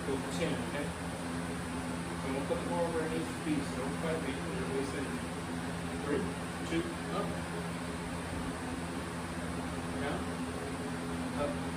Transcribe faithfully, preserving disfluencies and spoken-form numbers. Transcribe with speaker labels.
Speaker 1: Go for ten, okay? So I'm gonna put the bar where it needs to be, so don't fight me. Everybody say three, two, up. Down, up.